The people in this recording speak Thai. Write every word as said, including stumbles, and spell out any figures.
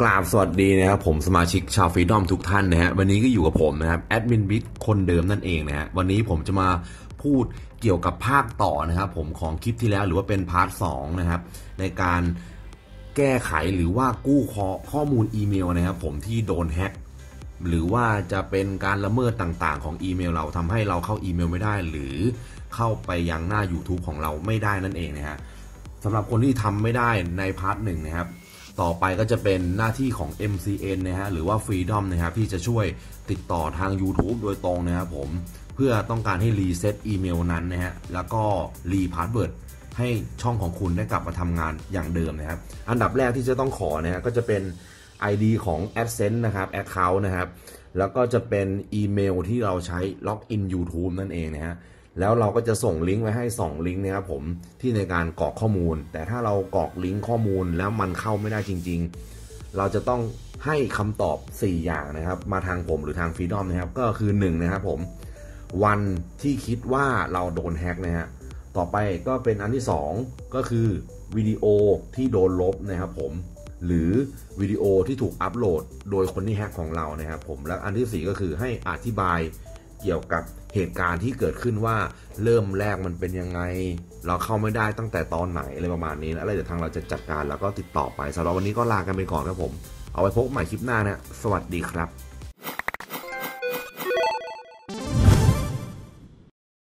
กราบสวัสดีนะครับผมสมาชิกชาวฟรีดอมทุกท่านนะฮะวันนี้ก็อยู่กับผมนะครับแอดมินบิ๊กคนเดิมนั่นเองนะฮะวันนี้ผมจะมาพูดเกี่ยวกับภาคต่อนะครับผมของคลิปที่แล้วหรือว่าเป็นพาร์ทสองนะครับในการแก้ไขหรือว่ากู้ข้อมูลอีเมลนะครับผมที่โดนแฮ็กหรือว่าจะเป็นการละเมิดต่างๆของอีเมลเราทำให้เราเข้าอีเมลไม่ได้หรือเข้าไปยังหน้า YouTube ของเราไม่ได้นั่นเองนะฮะสำหรับคนที่ทำไม่ได้ในพาร์ทหนึ่งนะครับต่อไปก็จะเป็นหน้าที่ของ เอ็ม ซี เอ็น นะฮะหรือว่า Freedom นะครับที่จะช่วยติดต่อทาง YouTube โดยตรงนะครับผมเพื่อต้องการให้รีเซ็ตอีเมลนั้นนะฮะแล้วก็รีพาสเวิร์ดให้ช่องของคุณได้กลับมาทำงานอย่างเดิมนะครับอันดับแรกที่จะต้องขอนะฮะก็จะเป็น ไอ ดี ของ AdSense นะครับ Account นะครับแล้วก็จะเป็นอีเมลที่เราใช้ล็อกอิน YouTube นั่นเองนะฮะแล้วเราก็จะส่งลิงก์ไว้ให้สองลิงก์นะครับผมที่ในการกรอกข้อมูลแต่ถ้าเรากรอกลิงก์ข้อมูลแล้วมันเข้าไม่ได้จริงๆเราจะต้องให้คำตอบสี่อย่างนะครับมาทางผมหรือทาง Freedom นะครับก็คือหนึ่งนะครับผมวันที่คิดว่าเราโดนแฮ็กนะฮะต่อไปก็เป็นอันที่สองก็คือวิดีโอที่โดนลบนะครับผมหรือวิดีโอที่ถูกอัปโหลดโดยคนที่แฮ็กของเรานะครับผมและอันที่สี่ก็คือให้อธิบายเกี่ยวกับเหตุการณ์ที่เกิดขึ้นว่าเริ่มแรกมันเป็นยังไงเราเข้าไม่ได้ตั้งแต่ตอนไหนอะไรประมาณนี้นะอะไรเดี๋ยวทางเราจะจัดการแล้วก็ติดต่อไปสำหรับวันนี้ก็ลากันไปก่อนครับผมเอาไว้พบใหม่คลิปหน้านะสวัสดีครับ